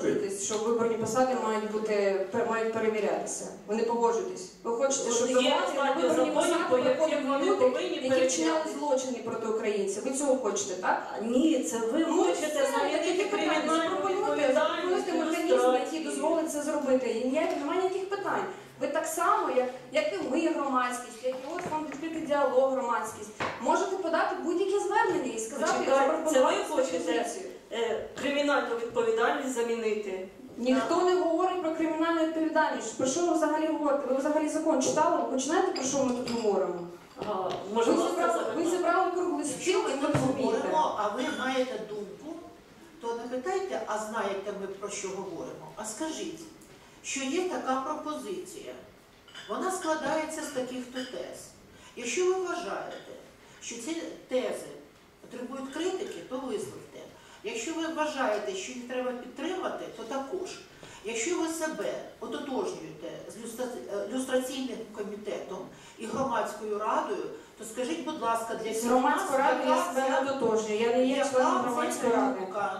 погоджуєтесь, що виборні посади мають перевірятися? Ви не погоджуєтесь? Ви хочете, щоб виборні посади приходили люди, які вчиняли злочини проти українців? Ви цього хочете, так? Ні, це ви хочете замінити кримінальну відповідальність. Механізми, які дозволять це зробити. І немає ніяких питань. Ви так само, як і ми, громадськість, як і от фонд «Відкритий діалог», громадськість, можете подати будь-яке звернення і сказати, це ви хочете кримінальну відповідальність замінити? Ніхто не говорить про кримінальну відповідальність. Про що ви взагалі говорите? Ви взагалі закон читали? Ви починаєте, про що ми тут говоримо? Ви зібрали круглий стіл і ви розумієте. А ви маєте думку, то не питайте, а знаєте ми про що говоримо. А скажіть, що є така пропозиція. Вона складається з таких-то тез. Якщо ви вважаєте, що ці тези потребують критики, то висловте. Якщо ви вважаєте, що їх треба підтримати, то також. Якщо ви себе ототожнюєте з люстраційним комітетом і громадською радою, то скажіть, будь ласка, для всіх нас, громадською радою я себе не ототожнюю. Я не є членом громадської ради.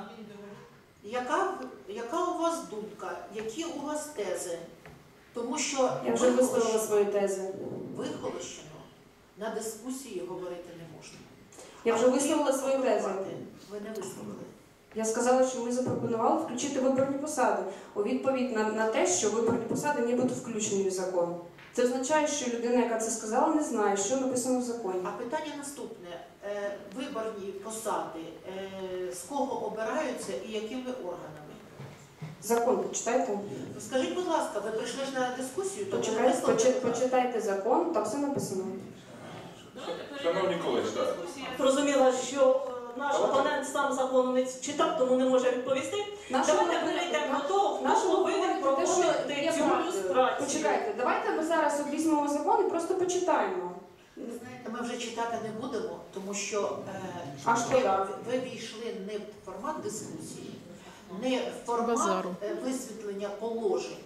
Яка у вас думка? Які у вас тези? Тому що я вже висловила свої тези. Вихолощено на дискусії говорити не можна. Я вже висловила свої тези. Ви не висловили. Я сказала, що ми запропонували включити виборні посади у відповідь на те, що виборні посади нібито включені в закон. Це означає, що людина, яка це сказала, не знає, що написано в законі. А питання наступне. Виборні посади з кого обираються і якими органами? Закон почитайте. Скажіть, будь ласка, ви прийшли ж на дискусію? Почитайте закон, там все написано. Шановні колеги, зрозуміла, що наш опонент сам закону не читав, тому не може відповісти. Давайте перейдемо до того, хто повинен проводити цю люстрацію. Почекайте, давайте ми зараз візьмемо закон і просто почитаємо. Знаєте, ми вже читати не будемо, тому що ви війшли не в формат дискусії, не в формат висвітлення положень,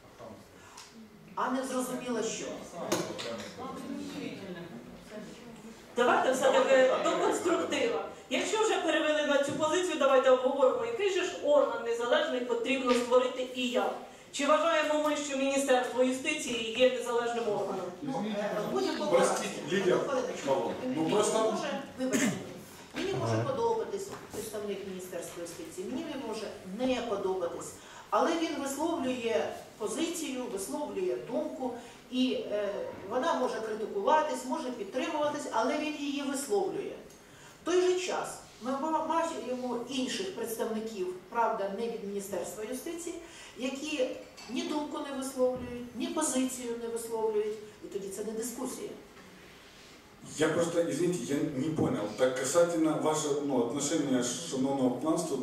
а не зрозуміло що. Давайте все-таки до конструктива. Якщо вже перевели на цю позицію, давайте обговоримо, який же ж орган незалежний потрібно створити і як. Чи вважаємо ми, що Міністерство юстиції є незалежним органом? Вибачте, мені може подобатись представник Міністерства юстиції, мені не може не подобатись. Але він висловлює позицію, висловлює думку, і вона може критикуватись, може підтримуватись, але він її висловлює. В той же час ми бачимо інших представників, правда, не від Міністерства юстиції, які ні думку не висловлюють, ні позицію не висловлюють, і тоді це не дискусія. Я просто, извините, я не понял. Так касательно вашего отношения шановного панства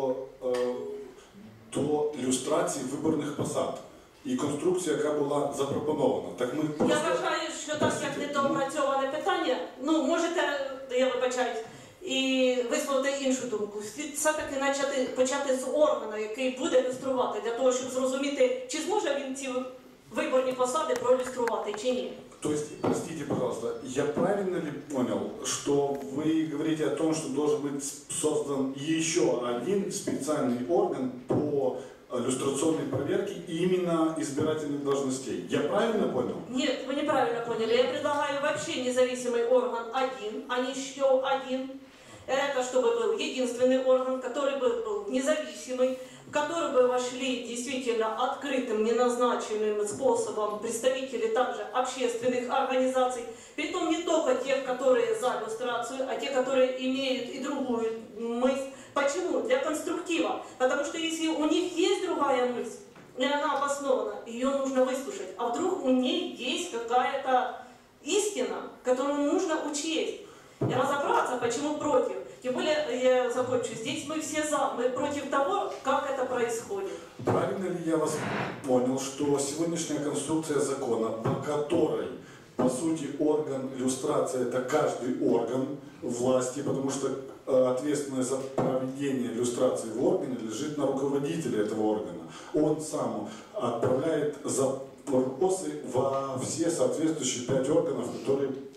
до ілюстрації виборних посад і конструкції, яка була запропонована. Так ми просто... Я вважаю, що так як недоопрацьоване питання, можете, я вибачаюсь, і висловити іншу думку. Все-таки почати з органу, який буде ілюструвати, для того, щоб зрозуміти, чи зможе він ці виборні посади проиллюструвати, чи ні. То есть, простите, пожалуйста, я правильно ли понял, что вы говорите о том, что должен быть создан еще один специальный орган по люстрационной проверке именно избирательных должностей? Я правильно понял? Нет, вы неправильно поняли. Я предлагаю вообще независимый орган один, а не еще один. Это чтобы был единственный орган, который бы был независимый, в который бы вошли действительно открытым, неназначенным способом представители также общественных организаций, притом не только тех, которые за люстрацию, а те, которые имеют и другую мысль. Почему? Для конструктива. Потому что если у них есть другая мысль, и она обоснована, ее нужно выслушать, а вдруг у ней есть какая-то истина, которую нужно учесть. И разобраться, почему против. Тем более, я закончу, здесь мы все за, мы против того, как это происходит. Правильно ли я вас понял, что сегодняшняя конструкция закона, по которой, по сути, орган иллюстрации – это каждый орган власти, потому что ответственность за проведение иллюстрации в органе лежит на руководителе этого органа. Он сам отправляет запросы во все соответствующие 5 органов, которые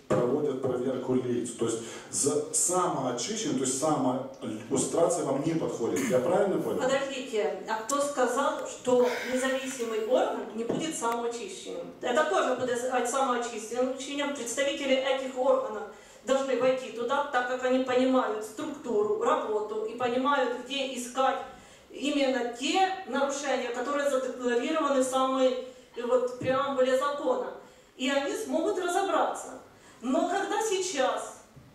проводят проверку лиц. То есть за самоочищение, то есть самолюстрация вам не подходит. Я правильно понял? Подождите, а кто сказал, что независимый орган не будет самоочищенным? Это тоже будет самоочищением. Представители этих органов должны войти туда, так как они понимают структуру, работу и понимают, где искать именно те нарушения, которые задекларированы в самой преамбуле закона. И они смогут разобраться. Но когда сейчас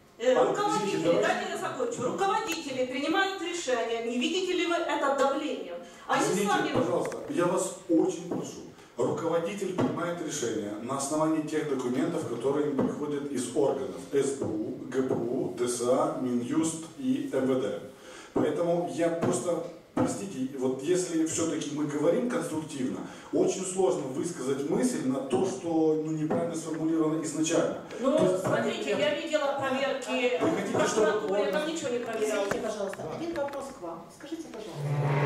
руководители принимают решения, не видите ли вы это давлением? Извините, пожалуйста, я вас очень прошу. Руководитель принимает решение на основании тех документов, которые им приходят из органов СБУ, ГПУ, ДСА, Минюст и МВД. Поэтому я просто, простите, вот если все-таки мы говорим конструктивно, очень сложно высказать мысль на то, что неправильно сформулировано изначально. Ну, смотрите, я видела проверки в прокуратуре, там ничего не проверяли. Извините, пожалуйста, один вопрос к вам. Скажите, пожалуйста,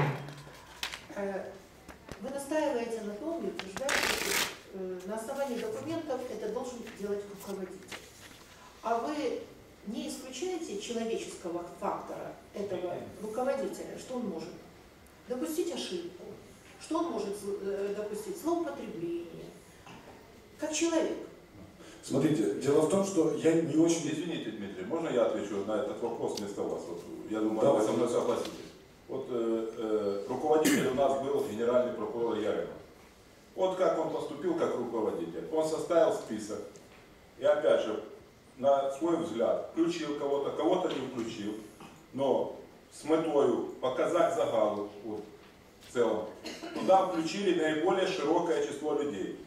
вы настаиваете на том и утверждаете, что на основании документов это должен делать руководитель. А вы не исключаете человеческого фактора этого руководителя, что он может допустить ошибку, что он может допустить злоупотребление, как человек? Смотрите, дело в том, что я не очень... Извините, Дмитрий, можно я отвечу на этот вопрос вместо вас? Вот, я думаю, да, вы со мной согласитесь. Вот руководитель у нас был генеральный прокурор Яринов. Вот как он поступил как руководитель. Он составил список и опять же, на свой взгляд, включил кого-то, кого-то не включил, но с метою показать загалу вот, в целом. Туда включили наиболее широкое число людей,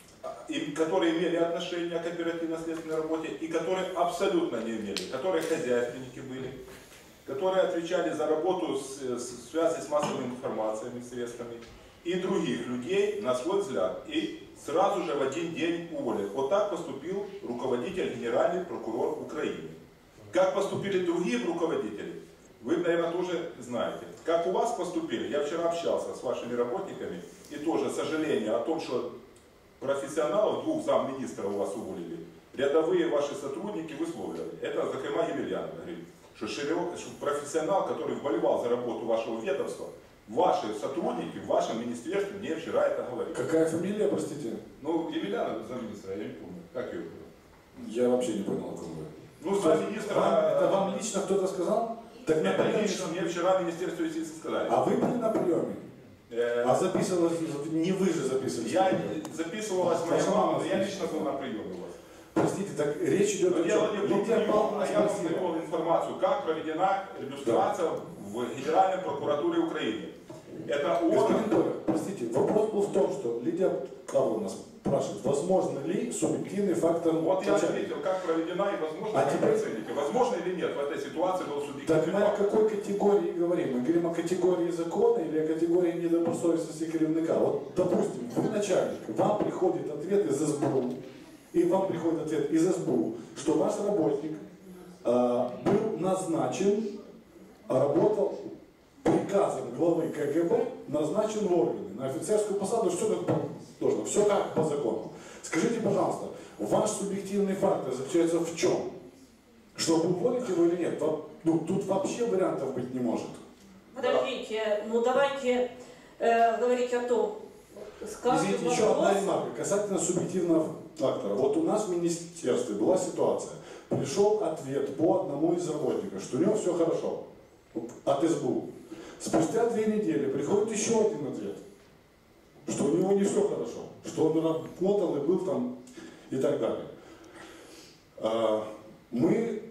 которые имели отношение к оперативно-следственной работе и которые абсолютно не имели, которые хозяйственники были, которые отвечали за работу в связи с массовыми информациями, средствами, и других людей, на свой взгляд, и сразу же в один день уволили. Вот так поступил руководитель, генеральный прокурор Украины. Как поступили другие руководители, вы, наверное, тоже знаете. Как у вас поступили, я вчера общался с вашими работниками, и тоже сожаление о том, что профессионалов, 2 замминистра у вас уволили, рядовые ваши сотрудники висловляли. Это Захима Емельянов говорит, что профессионал, который вболевал за работу вашего ведомства, ваши сотрудники в вашем министерстве мне вчера это говорили. Какая фамилия, простите? Ну, Емельянов замминистра, я не помню. Как ее было? Я вообще не понял, о ком вы. Ну, замминистра... Это вам лично кто-то сказал? Так это лично мне вчера в Министерстве юстиции сказали. А вы были на приеме? А записывалось, не вы же записывали? Я записывалась моя мама, но я лично был на приеме у вас. Простите, так речь идет о дело чем? не про прием, а я вам привел информацию, как проведена иллюстрация в Генеральной прокуратуре Украины. Это Господин Толя, простите, вопрос был в том, что Лидия Павловна спрашивает, возможно ли субъективный фактор... Вот я ответил, как проведена и возможно, как теперь... оцените. Возможно или нет в этой ситуации был субъективный так мы фактор. о какой категории говорим? Мы говорим о категории закона или о категории недобросовестности керівника? Вот, допустим, вы начальник, вам приходит ответ из СБУ, и вам приходит ответ из СБУ, что ваш работник был назначен, работал приказом главы КГБ, назначен в органы, на офицерскую посаду, все как должно, все как по закону. Скажите, пожалуйста, ваш субъективный фактор заключается в чем? Чтобы уволить его или нет? Ну, тут вообще вариантов быть не может. Подождите, ну давайте говорить о том, извините, еще одна ремарка касательно субъективного фактора. Вот у нас в министерстве была ситуация. Пришел ответ по одному из работников, что у него все хорошо. От СБУ. Спустя 2 недели приходит еще один ответ, что у него не все хорошо, что он работал и был там и так далее. Мы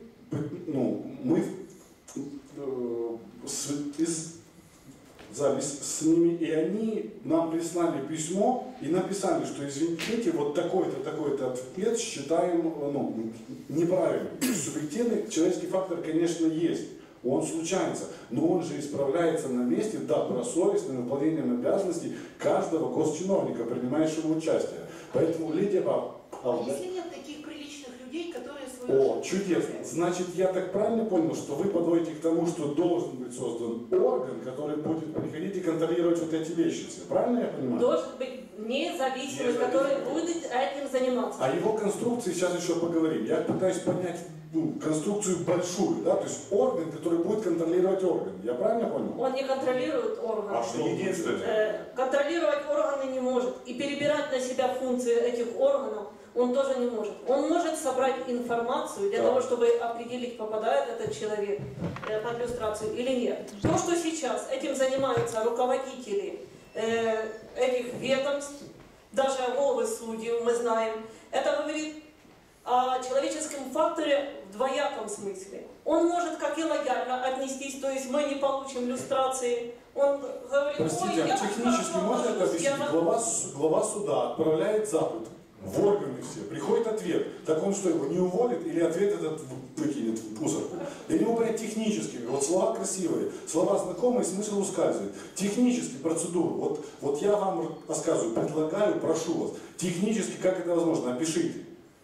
связались с ними, и они нам прислали письмо и написали, что извините, вот такой-то, такой-то ответ считаем неправильным. Субъективный человеческий фактор, конечно, есть. Он случается, но он же исправляется на месте добросовестным выполнением обязанностей каждого госчиновника, принимающего участие. Поэтому Лидия Павловна... Если нет таких приличных людей, которые свою... О, чудесно. Значит, я так правильно понял, что вы подводите к тому, что должен быть создан орган, который будет приходить и контролировать вот эти вещи все. Правильно я понимаю? Должен быть независимый, который будет этим заниматься. О его конструкции сейчас еще поговорим. Я пытаюсь понять конструкцию большую, да, то есть орган, который будет контролировать орган. Я правильно понял? Он не контролирует органы. А что единственное? Контролировать органы не может. И перебирать на себя функции этих органов он тоже не может. Он может собрать информацию для того, чтобы определить, попадает этот человек под люстрацию или нет. То, что сейчас этим занимаются руководители этих ведомств, даже головы судей, мы знаем, это говорит о человеческом факторе в двояком смысле. Он может как и лояльно отнестись, то есть мы не получим люстрации. Он говорит, Простите, я технически можно это объяснить? Глава суда отправляет запад в органы все, приходит ответ. Так он что, его не уволит или ответ этот выкинет в мусорку? Я не могу понять технически, вот слова красивые, слова знакомые, смысл ускальзывает. Технически процедуру, вот я вам рассказываю, предлагаю, прошу вас, технически как это возможно, опишите.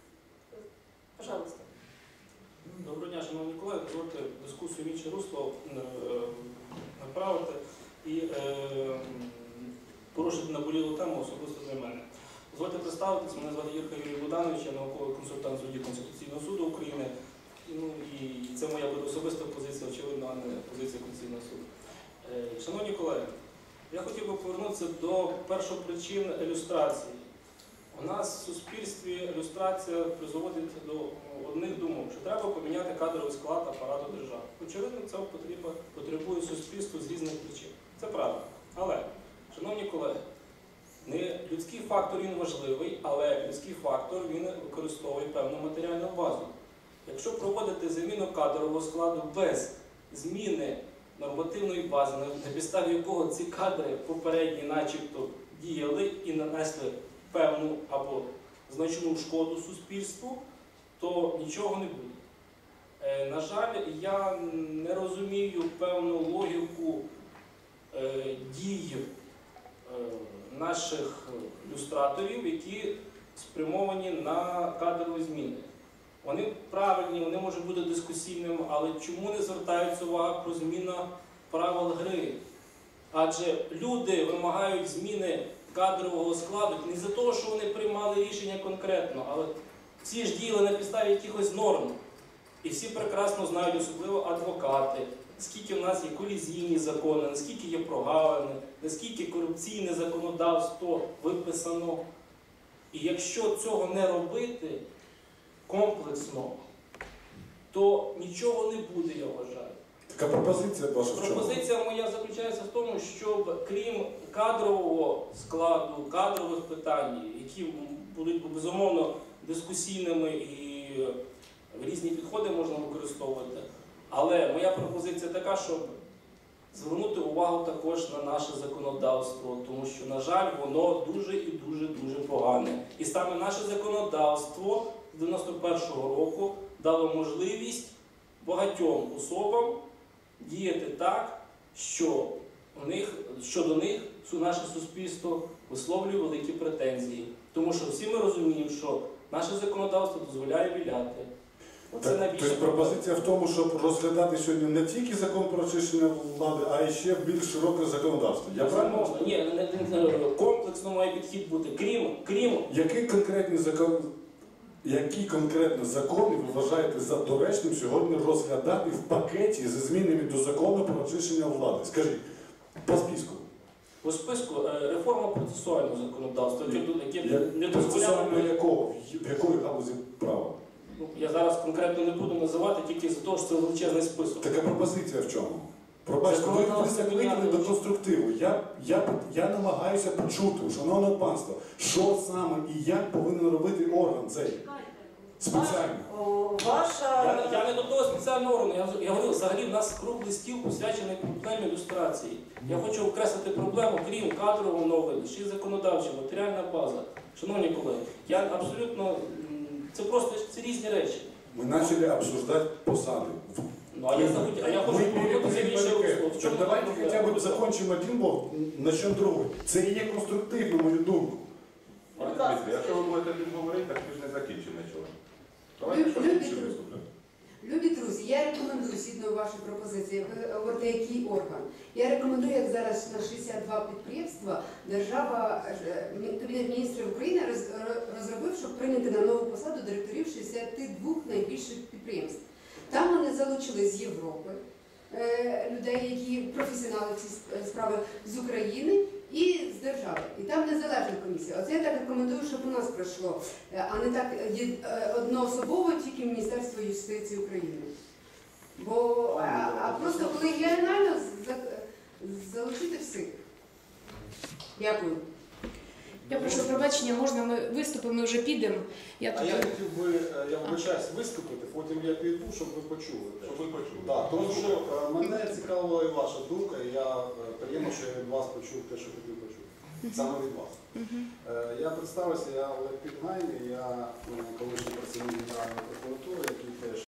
Пожалуйста. Доброго дня, шановні колеги. Дозвольте дискусію в інше русло направити і порушити наболілу тему особисто для мене. Дозвольте представитись, мене звати Юрко Юрій Богданович, я науковий консультант судді Конституційного суду України. І це моя буде особиста позиція, очевидно, а не позиція Конституційного суду. Шановні колеги, я хотів би повернутися до першопричин ілюстрації. У нас в суспільстві люстрація призводить до одних думок, що треба поміняти кадровий склад апарату держави. Очевидно, цього потребує суспільство з різних причин. Це правда. Але, шановні колеги, не людський фактор він важливий, але людський фактор він використовує певну матеріальну базу. Якщо проводити заміну кадрового складу без зміни нормативної бази, на підставі якого ці кадри попередні начебто діяли і нанесли певну або значну шкоду суспільству, то нічого не буде. На жаль, я не розумію певну логіку дій наших люстраторів, які спрямовані на кадрові зміни. Вони правильні, вони можуть бути дискусійними, але чому не звертається увага про зміну правил гри? Адже люди вимагають зміни кадрового складу не за того, що вони приймали рішення конкретно, але всі ж діяли на підставі якихось норм. І всі прекрасно знають, особливо адвокати, наскільки в нас є колізійні закони, наскільки є прогалини, наскільки корупційне законодавство виписано. І якщо цього не робити комплексно, то нічого не буде, я вважаю. Така пропозиція ваша в чому? Пропозиція моя заключається в тому, щоб крім кадрового складу, кадрових питань, які будуть безумовно дискусійними і різні підходи можна використовувати, але моя пропозиція така, щоб звернути увагу також на наше законодавство, тому що, на жаль, воно дуже і дуже погане. І саме наше законодавство з 91-го року дало можливість багатьом особам діяти так, що до них наше суспільство висловлює великі претензії. Тому що всі ми розуміємо, що наше законодавство дозволяє віляти. Тобто пропозиція в тому, щоб розглядати сьогодні не тільки закон про очищення влади, а і ще більш широке законодавство. Я правильно? Ні, комплексно має підхід бути. Крім... Які конкретно закони ви вважаєте за доречним сьогодні розглядати в пакеті зі змінами до закону про очищення влади? Скажіть, по списку. По списку реформа процесуального законодавства, яке не Процесуального якого? В якої галузі права? Я зараз конкретно не буду називати, тільки за те, що це величезний список. Така пропозиція в чому? Пробачте, ви закликали до конструктиву. Я намагаюся почути, шановне панство, що саме і як повинен робити орган цей спеціальний. Я не до того спеціального органу. Я говорю, взагалі в нас круглий стіл посвячений проблемі люстрації. Я хочу окреслити проблему, крім кадрового оновлення, ще й законодавча, матеріальна база. Шановні колеги, я абсолютно... Це просто різні речі. Ми почали обсуждати посади. Ну, а я хочу повернутися в інше русло. Так давайте хоча б закінчимо один блок, почнемо другий. Це і є конструктивно, мою думку. Пане Дмитрий, якщо ви будете говорити, так ви ж не закінчимо нічого. Давайте що інше виступлю. Любі друзі, я рекомендую, згідно вашої пропозиції, ви говорите, який орган. Я рекомендую, як зараз на 62 підприємства держава, Кабінет міністрів України розробив, щоб прийняти на нову посаду директорів 62 найбільших підприємств. Там вони залучили з Європи людей, які професіонали в цій справі, з України і з держави. І там незалежна комісія. Оце я так рекомендую, щоб у нас пройшло, а не так одноособово тільки Міністерство юстиції України. А просто колегіально залучити всіх. Дякую. Я прошу пробачення, можна ми виступимо, ми вже підемо. Я хотів би, я вибачаюсь, виступити, потім я піду, щоб ви почули. Щоб ви почули. Так, тому що мене цікавила і ваша думка, і я приємно, що я від вас почув те, що хотів почути. Саме від вас. Я представився, я Олег Підгайний, я колишній працівник Генеральної прокуратури, який теж